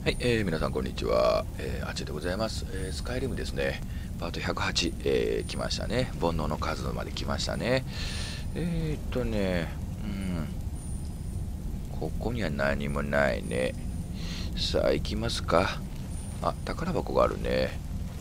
はい、皆さんこんにちは、あちでございます、スカイリムですね、パート108、来ましたね。煩悩の数まで来ましたね。ここには何もないね。さあ行きますか。あ、宝箱があるね。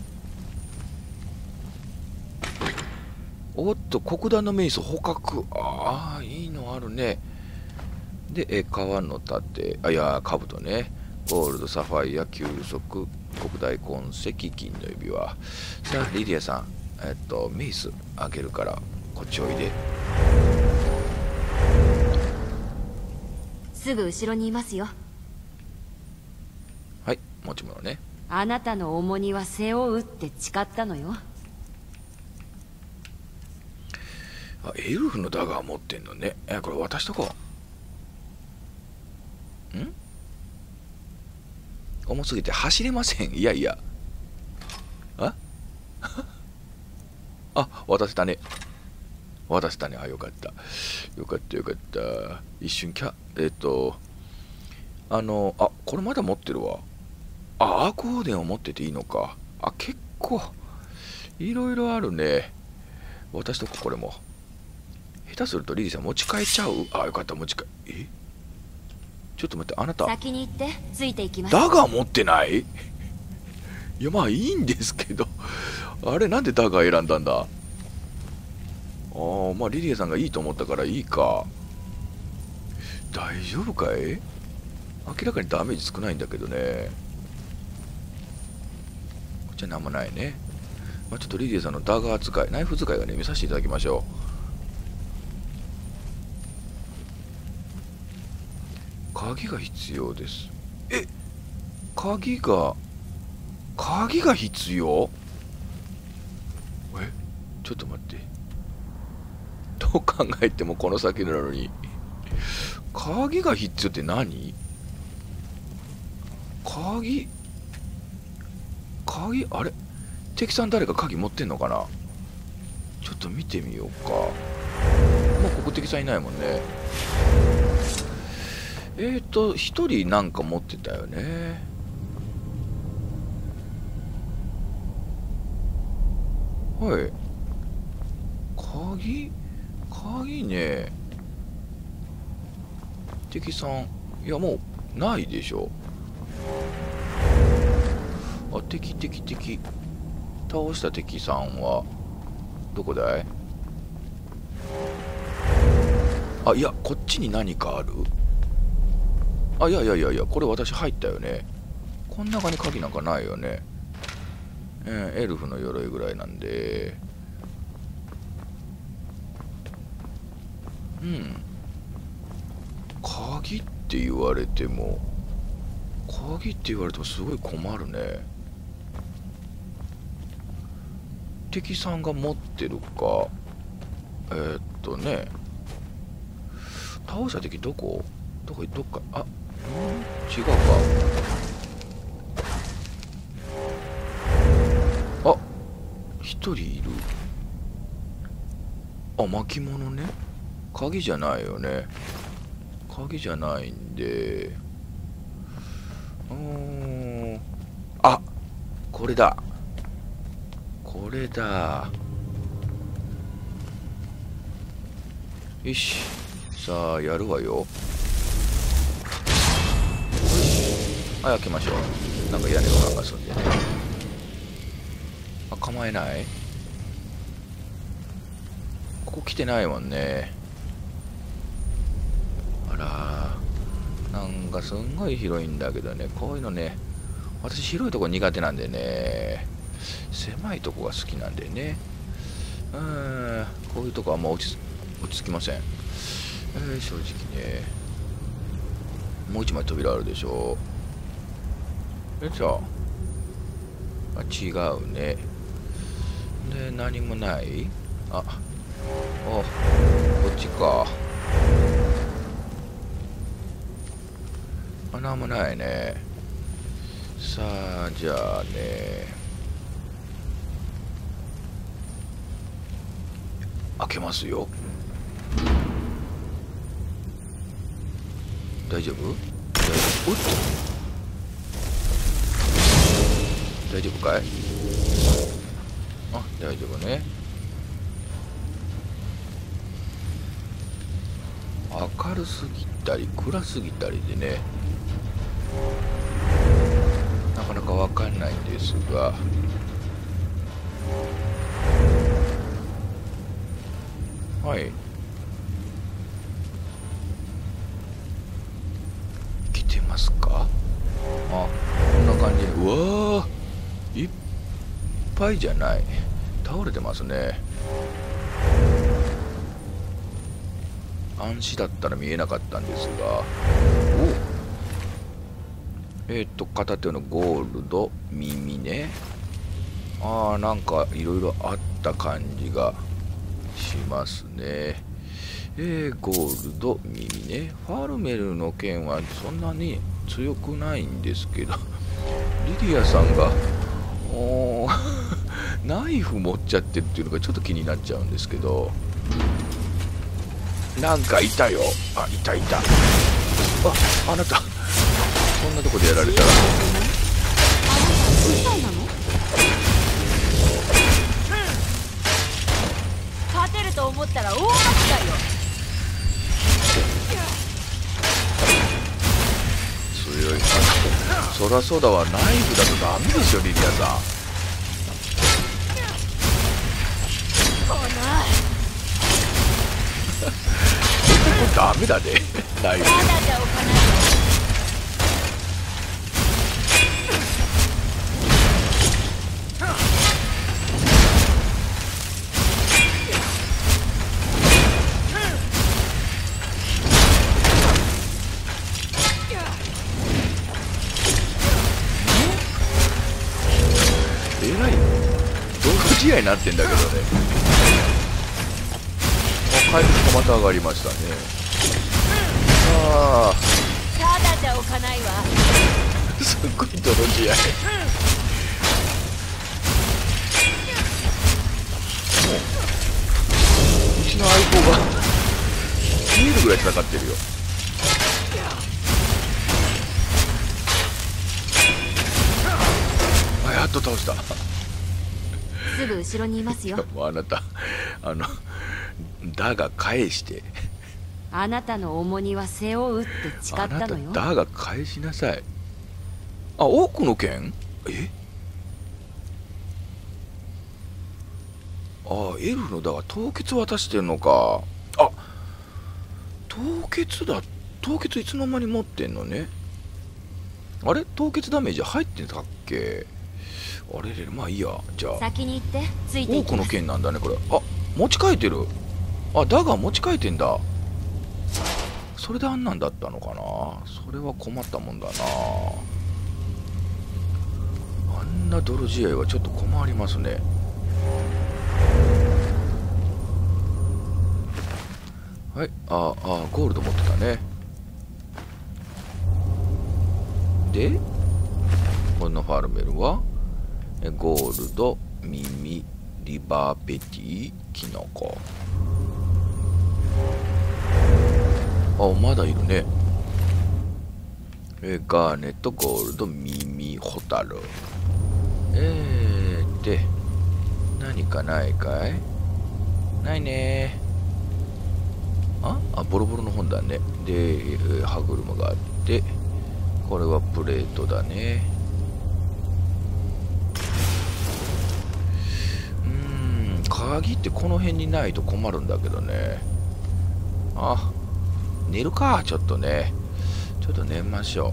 おっと、黒檀のメイス捕獲。ああ、いいのあるね。で、川の盾、いや、兜ね。ゴールド、サファイア、休息、黒大痕跡、金の指輪。さあ、リリアさん、メイスあげるから、こっちおいで。 すぐ後ろにいますよ。 はい、持ち物ね。 あなたの重荷は背負うって誓ったのよ。 あ、エルフのダガー持ってんのね。これ渡しとこう。重すぎて走れません。いやいや。あ、渡せたね。渡せたね。あ、よかった。よかったよかった。一瞬これまだ持ってるわ。あ、アークオーデンを持ってていいのか。あ、結構、いろいろあるね。渡しとこう、これも。下手するとリリーさん持ち帰っちゃう。あ、よかった、持ち帰。ちょっと待って、あなた。 先に行って、ついていきます。 ダガー持ってない？いや、まあいいんですけど。あれ、なんでダガー選んだんだ？まあリリアさんがいいと思ったからいいか。大丈夫かい？明らかにダメージ少ないんだけどね。こっちは何もないね。まあ、ちょっとリリアさんのダガー使い、ナイフ使いをね、見させていただきましょう。鍵が必要です。鍵が必要？ちょっと待って。どう考えてもこの先なのに。鍵が必要って何？鍵、あれ？敵さん誰か鍵持ってんのかな？ちょっと見てみようか。もうここ敵さんいないもんね。一人なんか持ってたよね。はい。鍵ね。敵さん、いやもうないでしょ。あ、敵。倒した敵さんはどこだい？あ、いや、こっちに何かある？あ、いや、これ私入ったよね。こん中に鍵なんかないよね。エルフの鎧ぐらいなんで。鍵って言われてもすごい困るね。敵さんが持ってるか。倒した敵どっか、あ、違うか。あ、一人いる。あ、巻物ね。鍵じゃないよね。鍵じゃないんで。あ、これだ。よし。さあ、やるわよ。よし。はい、開けましょう。なんか屋根の感がすんでね。あ、構えない？ここ来てないもんね。あら、なんかすんごい広いんだけどね。こういうのね、私広いとこ苦手なんでね。狭いとこが好きなんでね。こういうとこはもう落ち着きません。正直ね。もう一枚扉あるでしょ。よいしょ。あ、違うね。で、何もない？こっちか。あ、なんもないね。さあ、じゃあね。開けますよ。大丈夫？おっと。 大丈夫かい？あ、大丈夫ね。明るすぎたり暗すぎたりでね、なかなかわかんないんですが、はい、来てますか？あ、こんな感じで、うわー、いっぱいじゃない、倒れてますね。暗視だったら見えなかったんですが、お、片手のゴールド耳ね。ああ、なんかいろいろあった感じがしますね。ゴールド耳ね。ファルメルの剣はそんなに強くないんですけど、リディアさんがナイフ持っちゃってるっていうのがちょっと気になっちゃうんですけど、なんかいたよ。あ、いたいた。あなた、そんなとこでやられたら。 勝てると思ったら大間違いよ。 強い。そらそうだわ、ナイフだとダメですよ、リディアさん。ダメだね、ナイフ。えらい同試合になってんだけどね。回復がまた上がりましたね。ああ、 ただじゃ置かないわ。 すっごい泥仕合。もううちの相棒が消えるぐらい戦ってるよ。あ、やっと倒した。 すぐ後ろにいますよ。 もうあなた、だが返して。 あなたの重荷は背負うって誓ったのよ。 あなた、だが返しなさい。あ、多くの剣？あ、エルフのだが凍結渡してんのか。あ、凍結だ。凍結いつの間に持ってんのね。あれ、凍結ダメージ入ってたっけ？あれれ、まあいいや。じゃあ先に行ってついていきます。 多くの剣なんだねこれ。あ、持ち替えてる。あ、だが持ち替えてんだ。それであんなんだったのかな。それは困ったもんだな。あんな泥試合はちょっと困りますね。はい、ゴールド持ってたね。で、このファルメルはゴールド、耳、リバーペティ、キノコ。あ、まだいるね。ガーネット、ゴールド、耳、ホタル。で、何かないかい？ないね。ボロボロの本だね。で、歯車があって、これはプレートだね。鍵ってこの辺にないと困るんだけどね。あ、寝るか、ちょっとね。ちょっと寝ましょ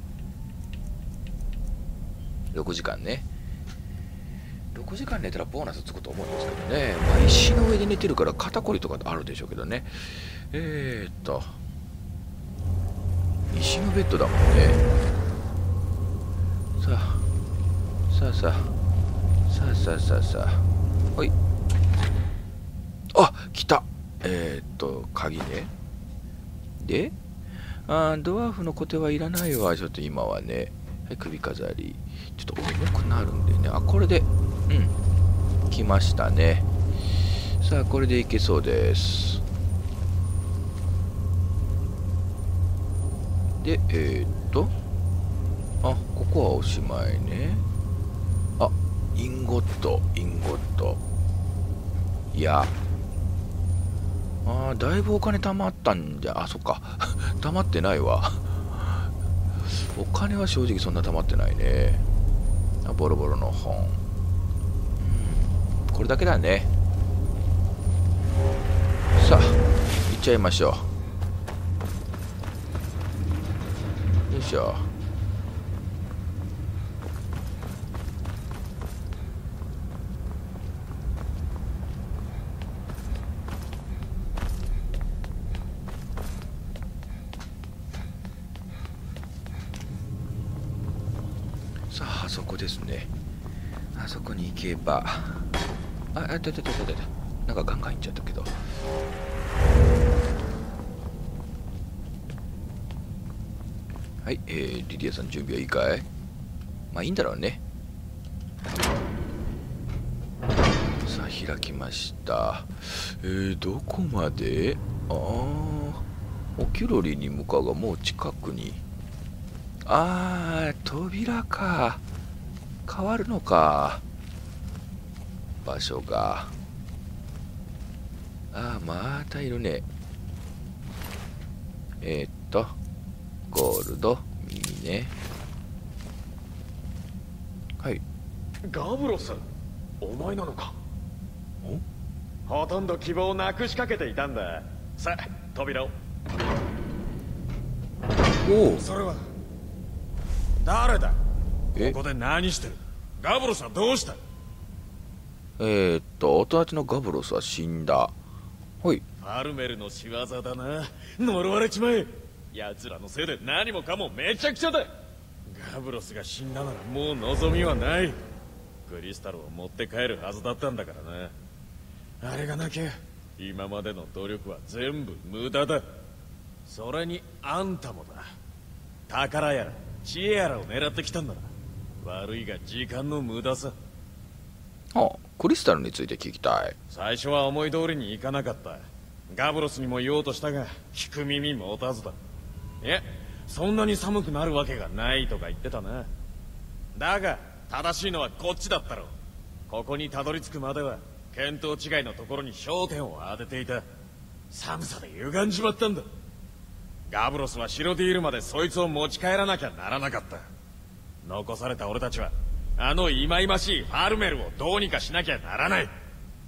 う。6時間ね。6時間寝たらボーナスつくと思うんですけどね。まあ、石の上で寝てるから肩こりとかあるでしょうけどね。石のベッドだもんね。さあ。はい。あ、来た。鍵ね。で、ドワーフのコテはいらないわ。ちょっと今はね。はい、首飾り。ちょっと重くなるんでね。あ、これで、来ましたね。さあ、これでいけそうです。で、ここはおしまいね。 インゴット。いや、だいぶお金貯まったんじゃ。そっか貯まってないわお金は正直そんな貯まってないね。ボロボロの本、これだけだね。さあ行っちゃいましょう。よいしょ。さあ、あそこですね。あそこに行けば、なんかガンガン行っちゃったけど。はい、リリアさん準備はいいかい？まあいいんだろうね。さあ開きました。どこまで？オキュロリに向かうがもう近くに。扉か。変わるのか、場所が。またいるね。ゴールド右ね。はい。 ガブロス、お前なのか。ほとんど希望をなくしかけていたんだ。さあ扉を。 おお、 それは誰だ。 こここで何してる。ガブロスはどうした。 お友達のガブロスは死んだ。はい。 ファルメルの仕業だな。呪われちまえ。奴らのせいで何もかもめちゃくちゃだ。ガブロスが死んだならもう望みはない。クリスタルを持って帰るはずだったんだからな。あれがなきゃ今までの努力は全部無駄だ。それにあんたもだ。宝やら知恵やらを狙ってきたんだな。悪いが時間の無駄さ。 クリスタルについて聞きたい。 最初は思い通りにいかなかった。ガブロスにも言おうとしたが聞く耳持たずだ。いや、そんなに寒くなるわけがないとか言ってたな。だが正しいのはこっちだったろう。ここにたどり着くまでは見当違いのところに焦点を当てていた。寒さで歪んじまったんだ。ガブロスはシロディールまでそいつを持ち帰らなきゃならなかった。残された俺たちはあの忌々しいファルメルをどうにかしなきゃならない。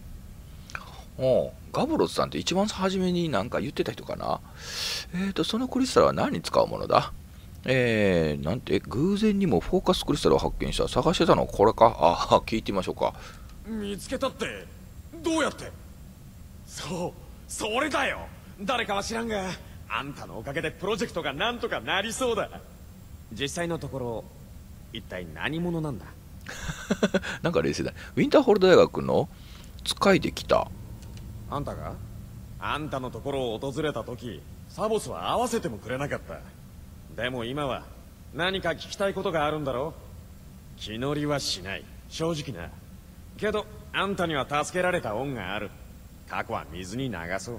ガブロスさんって一番初めに何か言ってた人かな。そのクリスタルは何に使うものだ。なんて偶然にもフォーカスクリスタルを発見した。探してたのはこれか。聞いてみましょうか。 見つけたって。どうやって。それだよ。誰かは知らんがあんたのおかげでプロジェクトがなんとかなりそうだ。実際のところ一体何者なんだ。 なんか冷静だ。ウィンターホール大学の使いで来た。 あんたがあんたのところを訪れた時サボスは会わせてもくれなかった。でも今は何か聞きたいことがあるんだろ。気乗りはしない、正直な。けどあんたには助けられた恩がある。過去は水に流そう。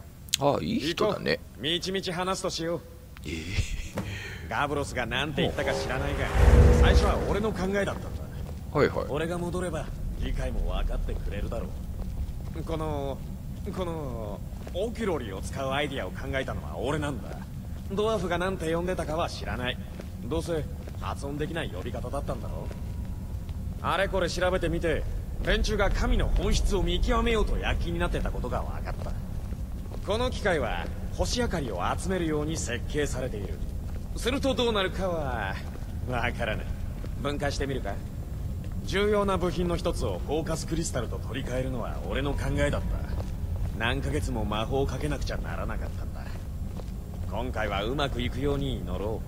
いい人だね。 みちみち話すとしよう。ガブロスが何て言ったか知らないが最初は俺の考えだったんだ。 はいはい。 俺が戻れば理解も分かってくれるだろう。このオキュロリを使うアイディアを考えたのは俺なんだ。ドワーフが何て呼んでたかは知らない。どうせ発音できない呼び方だったんだろう。あれこれ調べてみて連中が神の本質を見極めようと躍起になってたことが分かった。この機械は星明かりを集めるように設計されている。するとどうなるかは分からない。分解してみるか。重要な部品の一つをフォーカスクリスタルと取り替えるのは俺の考えだった。何ヶ月も魔法をかけなくちゃならなかったんだ。今回はうまくいくように祈ろ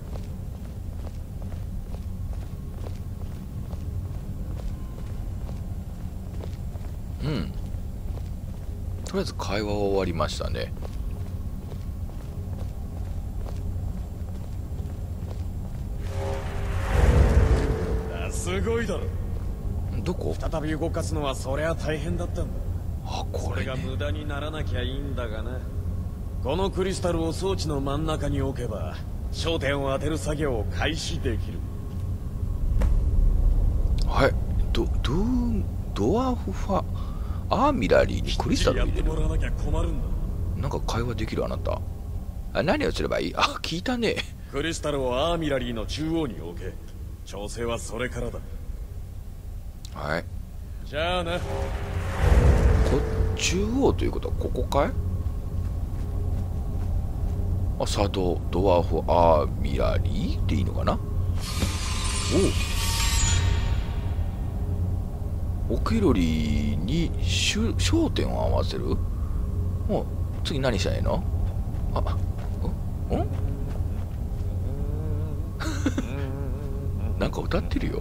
う。とりあえず会話は終わりましたね。 すごいだろ。 どこ？ 再び動かすのはそりゃ大変だったんだ。 これね。 それが無駄にならなきゃいいんだがな。このクリスタルを装置の真ん中に置けば焦点を当てる作業を開始できる。 はい。どうドワーフファアーミラリーにクリスタルを入れる。 やってもらわなきゃ困るんだ。 なんか会話できるあなた。何をすればいい？聞いたね。 クリスタルをアーミラリーの中央に置け。調整はそれからだ。 はい。 じゃあな。 中央ということはここかい？作動ドワーフアーミラリーでいいのかな。オケロリーに焦点を合わせる。次何したらいいの？なんか歌ってるよ。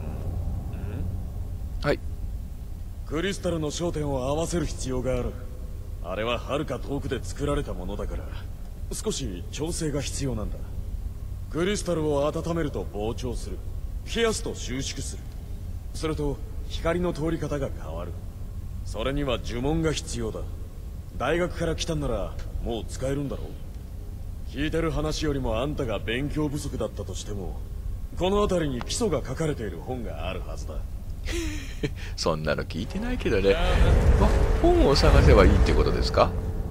はい。 クリスタルの焦点を合わせる必要がある。あれは遥か遠くで作られたものだから少し調整が必要なんだ。クリスタルを温めると膨張する、冷やすと収縮する、それと光の通り方が変わる。それには呪文が必要だ。大学から来たんならもう使えるんだろう。聞いてる話よりもあんたが勉強不足だったとしてもこの辺りに基礎が書かれている本があるはずだ。 そんなの聞いてないけどね。本を探せばいいってことですか？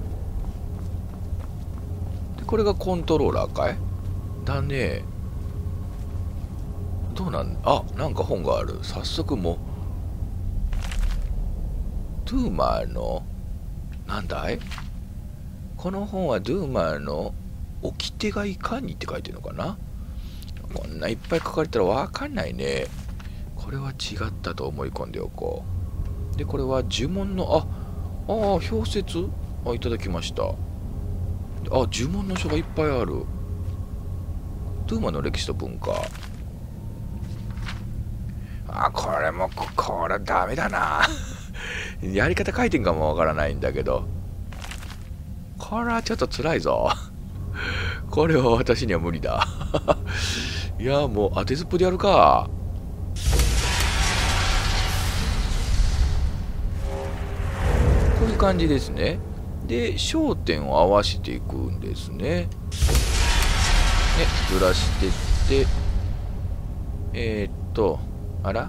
でこれがコントローラーかい？だね。どうなんなんか本がある。早速もうドゥーマーのなんだい？この本はドゥーマーの掟がいかにって書いてるのかな。こんないっぱい書かれたらわかんないね。これは違ったと思い込んでおこう。でこれは呪文の表説いただきました。呪文の書がいっぱいある。ドゥーマの歴史と文化。これダメだな。やり方書いてんかもわからないんだけど、これはちょっと辛いぞ。これは私には無理だ。いやもう当てずっぽでやるか。こういう感じですね。で焦点を合わせていくんですね。ずらしてってあら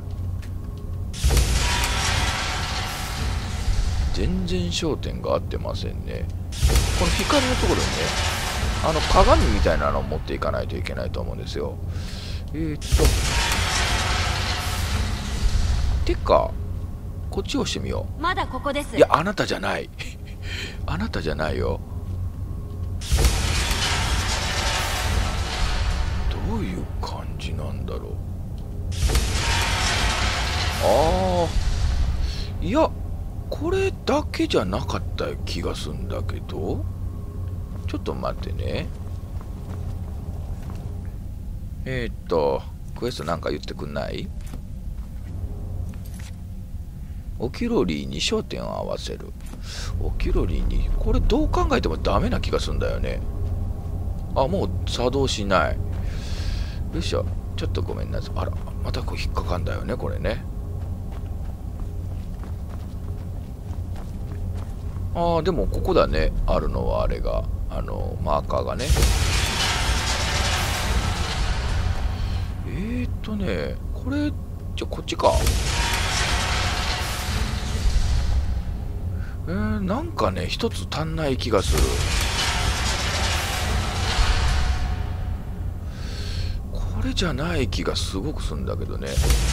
全然焦点が合ってませんね。この光のところにね鏡みたいなのを持っていかないといけないと思うんですよ。てかこっちをしてみよう。まだここです。 いやあなたじゃない。あなたじゃないよ。どういう感じなんだろう。いやこれだけじゃなかった気がすんだけど、ちょっと待ってね。クエストなんか言ってくんない？オキロリーに焦点を合わせる。オキロリーにこれどう考えてもダメな気がすんだよね。もう作動しない。よいしょ。ちょっとごめんなさい。また引っかかんだよねこれね。でもここだね。あるのはあれがマーカーがね。これこっちか。なんかね一つ足んない気がする。これじゃない気がすごくするんだけどね。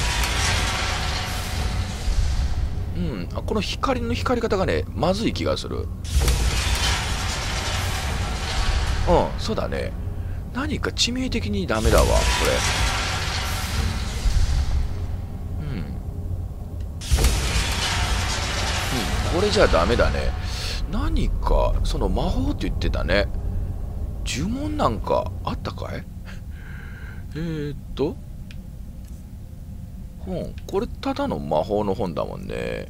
この光の光り方がねまずい気がする。そうだね。何か致命的にダメだわこれ。これじゃダメだね。何かその魔法って言ってたね。呪文なんかあったかい？本これただの魔法の本だもんね。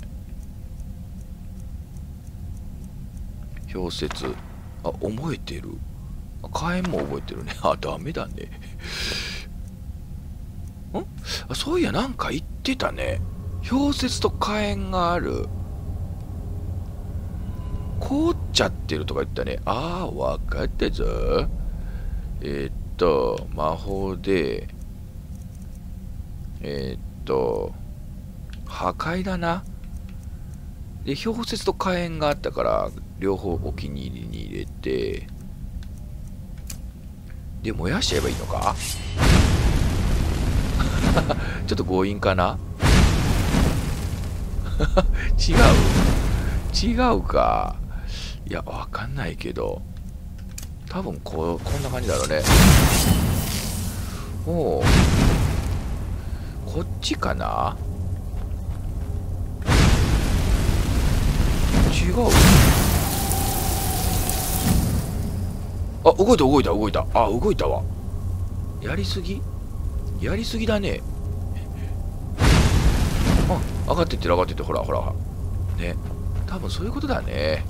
表説覚えてる。火炎も覚えてるね。ダメだね。そういやなんか言ってたね。氷雪と火炎がある。凍っちゃってるとか言ったね。わかったぞ。魔法で破壊だな。で、氷雪と火炎があったから、両方お気に入りに入れて、で、燃やしちゃえばいいのかちょっと強引かな違うか。いや、わかんないけど、多分こんな感じだろうね。おう、こっちかな。違う。あ、動いた。あ、動いたわ。やりすぎだね。あ、上がってってる、ほら。ね。多分そういうことだね。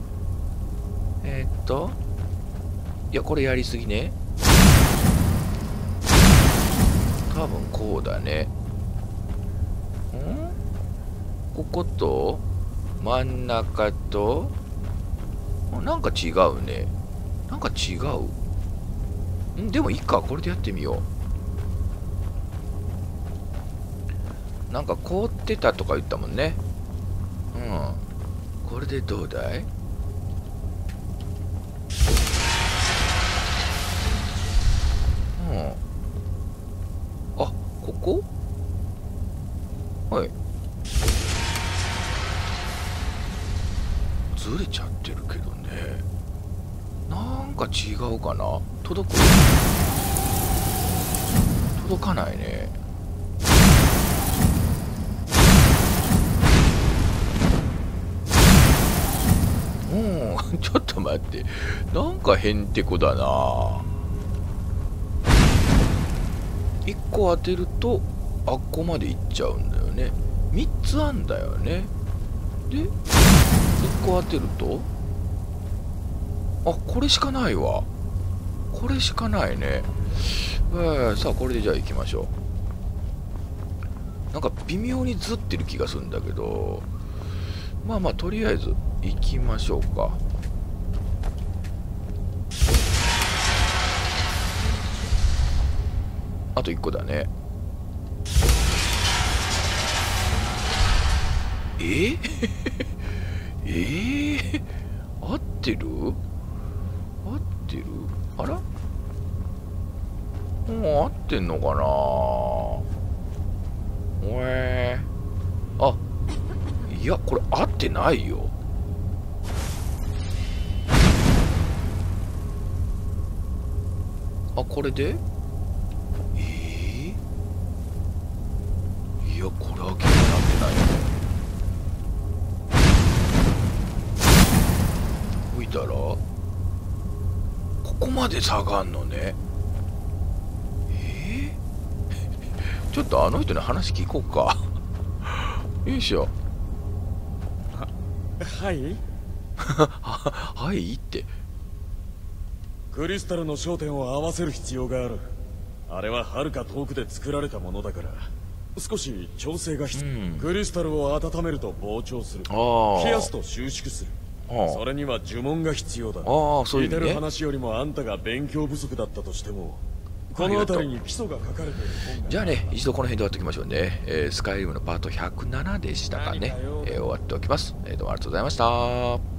いや、これやりすぎね。多分こうだね。ここと真ん中となんか違うね。でもいいか、これでやってみよう。なんか凍ってたとか言ったもんね。これでどうだい？あ、ここ？はい。ずれちゃってるけどね。なんか違うかな。届かないね。ちょっと待って。なんかへんてこだな。1個当てるとあっこまで行っちゃうんだよね。3つあんだよね。で1個当てると、あ、これしかないわ。これしかないね。さあ、これでじゃあ行きましょう。なんか微妙にずってる気がするんだけど、まあとりあえず行きましょうか。あと1個だね。合ってる？あら？合ってんのかな。あ、いや、これ合ってないよ。あ、これで？いや、これは気になってないよね。置いたらここまで下がんのね。ちょっとあの人に話聞こうか。よいしょ。 はいはいって。 クリスタルの焦点を合わせる必要がある。あれは遥か遠くで作られたものだから少し調整が必要。クリスタルを温めると膨張する。冷やすと収縮する。それには呪文が必要だ。 そういう意味ね。 聞いてる話よりもあんたが勉強不足だったとしても、この辺りに基礎が書かれている本が。 じゃあね、一度この辺で終わっておきましょうね。スカイリムのパート107でしたかね。終わっておきます。どうもありがとうございました。